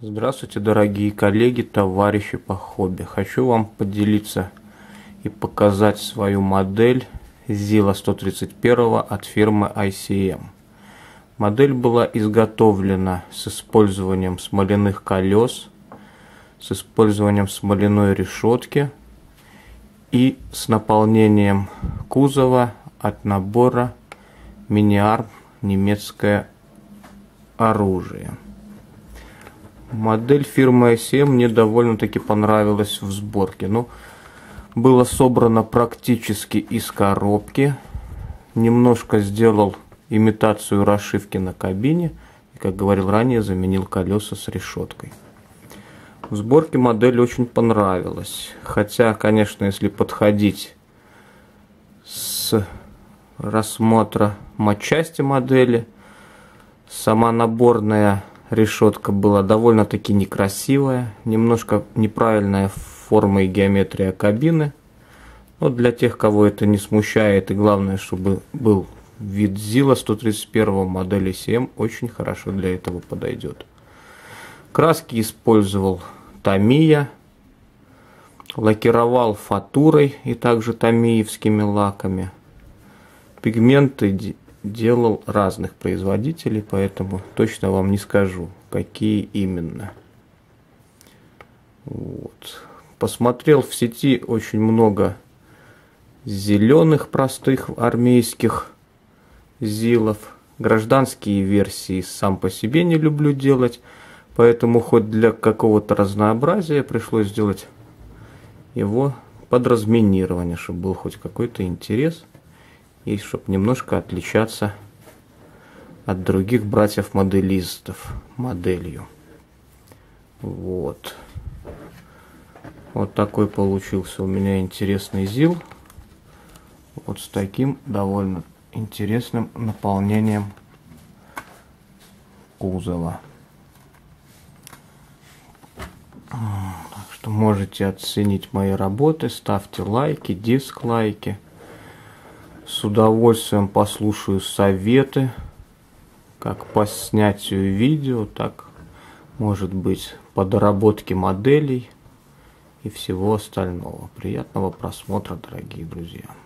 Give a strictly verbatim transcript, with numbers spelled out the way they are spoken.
Здравствуйте, дорогие коллеги, товарищи по хобби. Хочу вам поделиться и показать свою модель Zilla сто тридцать один от фирмы ай си эм. Модель была изготовлена с использованием смоляных колес, с использованием смоляной решетки и с наполнением кузова от набора Mini-Arm немецкое оружие. Модель фирмы ай си эм мне довольно-таки понравилась в сборке. Ну, было собрано практически из коробки. Немножко сделал имитацию расшивки на кабине. И, как говорил ранее, заменил колеса с решеткой. В сборке модель очень понравилась. Хотя, конечно, если подходить с рассмотра матчасти модели, сама наборная решетка была довольно-таки некрасивая, немножко неправильная форма и геометрия кабины. Но для тех, кого это не смущает, и главное, чтобы был вид Zilla сто тридцать один модели ай си эм, очень хорошо для этого подойдет. Краски использовал Tamiya, лакировал фатурой и также томиевскими лаками. Пигменты делал разных производителей, поэтому точно вам не скажу, какие именно. Вот. Посмотрел в сети очень много зеленых простых армейских зилов. Гражданские версии сам по себе не люблю делать, поэтому хоть для какого-то разнообразия пришлось сделать его под разминирование, чтобы был хоть какой-то интерес. И чтобы немножко отличаться от других братьев-моделистов моделью. Вот. Вот такой получился у меня интересный зил. Вот с таким довольно интересным наполнением кузова. Так что можете оценить мои работы. Ставьте лайки, дизлайки. С удовольствием послушаю советы, как по снятию видео, так, может быть, по доработке моделей и всего остального. Приятного просмотра, дорогие друзья.